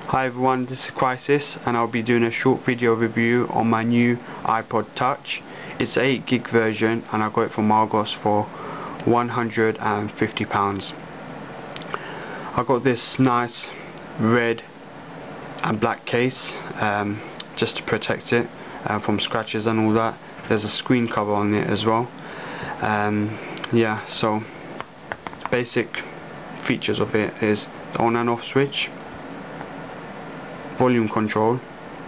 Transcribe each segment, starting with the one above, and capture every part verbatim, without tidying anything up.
Hi everyone, this is Crisis and I'll be doing a short video review on my new iPod Touch. It's an eight gig version and I got it from Argos for one hundred and fifty pounds. I got this nice red and black case um, just to protect it uh, from scratches and all that. There's a screen cover on it as well. Um, yeah, so the basic features of it is the on and off switch, volume control,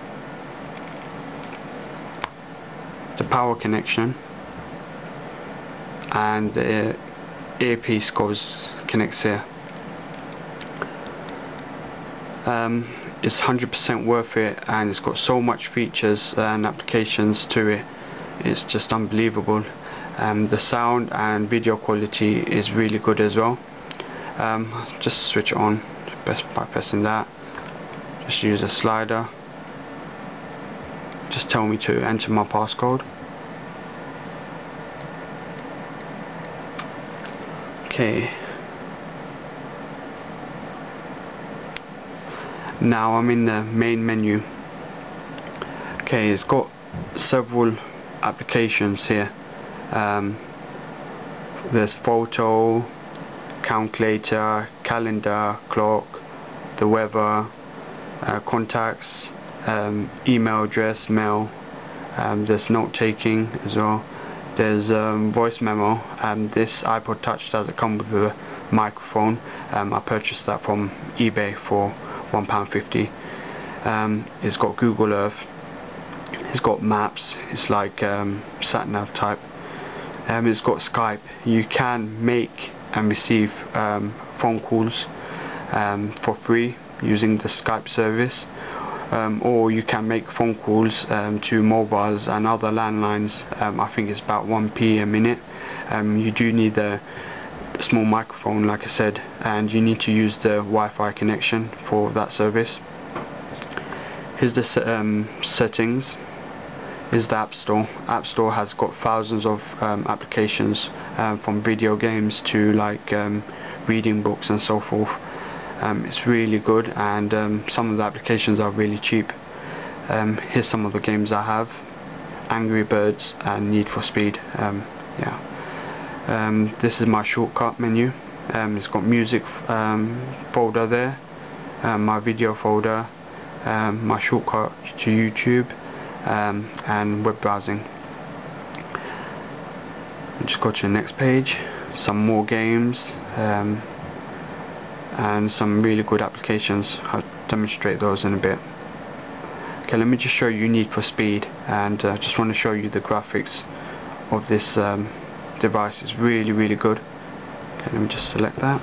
the power connection, and the earpiece goes connects here. Um, it's one hundred percent worth it, and it's got so much features and applications to it. It's just unbelievable. Um, the sound and video quality is really good as well. Um, just switch it on best by pressing that. Just use a slider. Just tell me to enter my passcode. Okay. Now I'm in the main menu. Okay, it's got several applications here. Um, there's photo, calculator, calendar, clock, the weather, uh, contacts, um, email address, mail. Um, there's note taking as well. There's um, voice memo. Um, this iPod Touch doesn't come with a microphone. Um, I purchased that from eBay for one pound fifty. Um, it's got Google Earth. It's got maps. It's like um, sat nav type. Um, it's got Skype. You can make and receive um, phone calls um, for free using the Skype service, um, or you can make phone calls um, to mobiles and other landlines. um, I think it's about one p a minute. Um, you do need a small microphone, like I said, and you need to use the Wi-Fi connection for that service. Here's the um, settings. Is the App Store. App Store has got thousands of um, applications, um, from video games to like um, reading books and so forth. Um, it's really good, and um, some of the applications are really cheap. Um, here's some of the games I have: Angry Birds and Need for Speed. Um, yeah. Um, this is my shortcut menu. Um, it's got music um, folder there, um, my video folder, um, my shortcut to YouTube. Um, and web browsing. Just go to the next page. Some more games um, and some really good applications. I'll demonstrate those in a bit. Okay, let me just show you Need for Speed, and I uh, just want to show you the graphics of this um, device. It's really really good. Okay, let me just select that.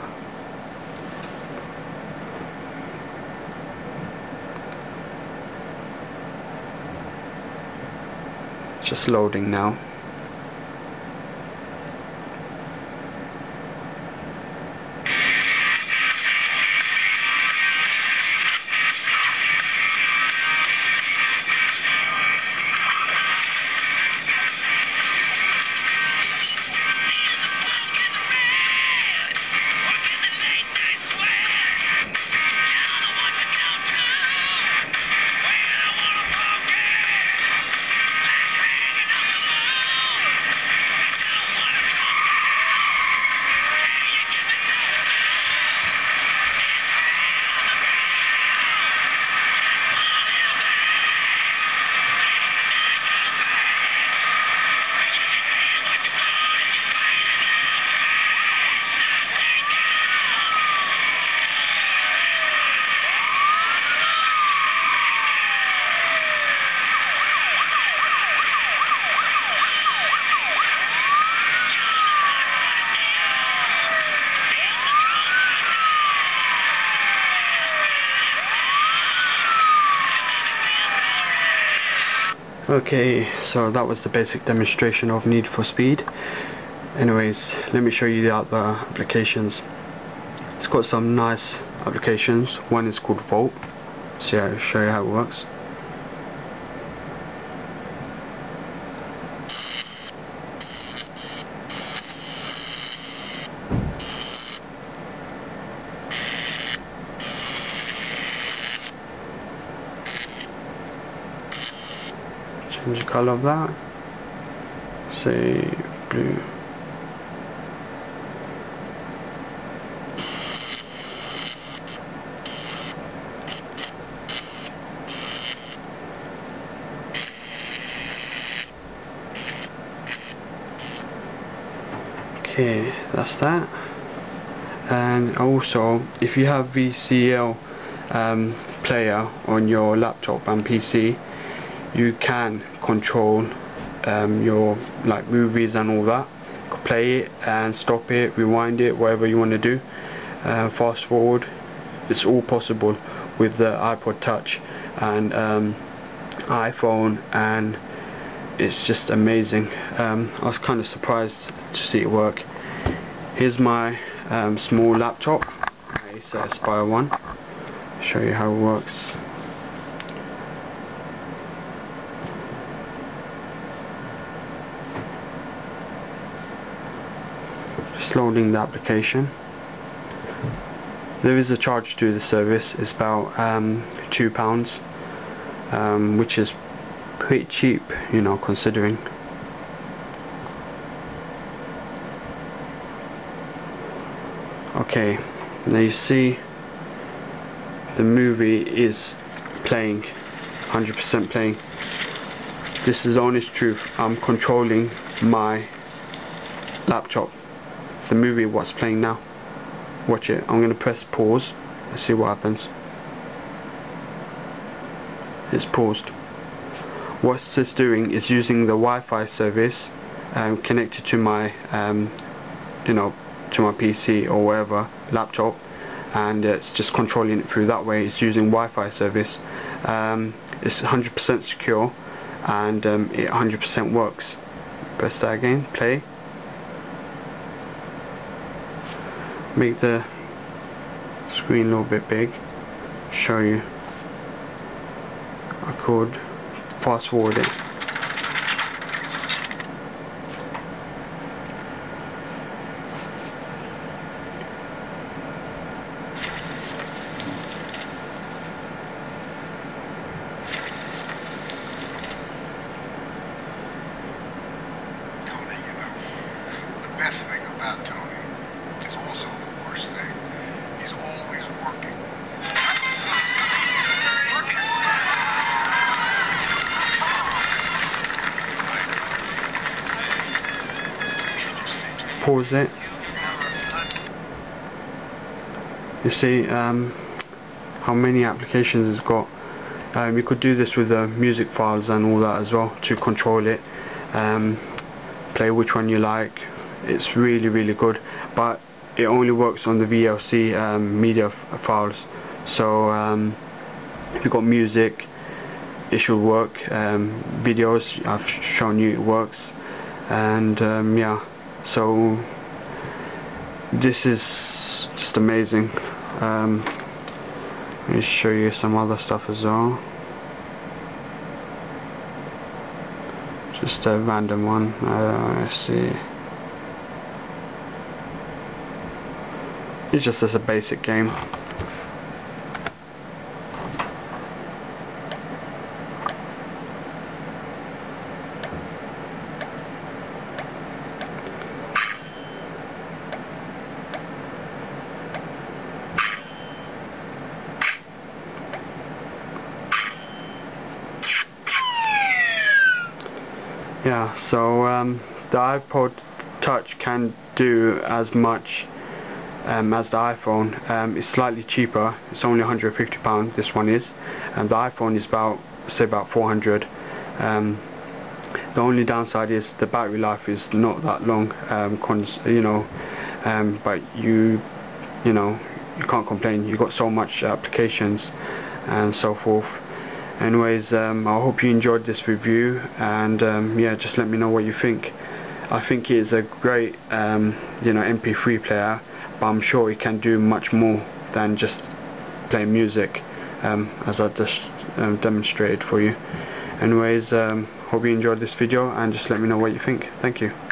Just loading now. Okay, so that was the basic demonstration of Need for Speed. Anyways, let me show you the other applications. It's got some nice applications. One is called Volt. So yeah, I'll show you how it works. change the color of that, say blue. Okay, that's that. And also, if you have V C L um, player on your laptop and P C, you can control um, your like movies and all that. Play it and stop it, rewind it, whatever you want to do. Uh, fast forward. It's all possible with the iPod Touch and um, iPhone, and it's just amazing. Um, I was kind of surprised to see it work. Here's my um, small laptop, it's a Aspire one. Show you how it works. Just loading the application. There is a charge to the service. It's about um, two pounds, um, which is pretty cheap, you know, considering. Okay, now you see the movie is playing, one hundred percent playing. This is the honest truth. I'm controlling my laptop. The movie, what's playing now. Watch it. I'm going to press pause. Let's see what happens. It's paused. What it's doing is using the Wi-Fi service um, connected to my, um, you know, to my P C or whatever laptop, and it's just controlling it through that way. It's using Wi-Fi service. Um, it's one hundred percent secure, and um, it one hundred percent works. Press that again. Play. Make the screen a little bit big. Show you. I could fast forward it. The best thing about Tony is also the worst thing. He's always working. Pause it. You see um, how many applications it's got. Um, you could do this with the music files and all that as well to control it. Um, play which one you like. It's really really good, but it only works on the V L C um, media files. So um, if you've got music, it should work. Um, videos, I've shown you it works, and um, yeah. So this is just amazing. Um, let me show you some other stuff as well. Just a random one. Uh, let's see. It's just as a basic game. Yeah, so um, the iPod Touch can do as much um, as the iPhone. Um, it's slightly cheaper. It's only one hundred fifty pounds. This one is, and the iPhone is about, say, about four hundred. Um, the only downside is the battery life is not that long. Um, cons you know, um, but you, you know, you can't complain. You got so much applications and so forth. Anyways, um, I hope you enjoyed this review, and um, yeah, just let me know what you think. I think it is a great um, you know, M P three player, but I'm sure it can do much more than just play music, um, as I just um, demonstrated for you. Anyways, um, hope you enjoyed this video, and just let me know what you think. Thank you.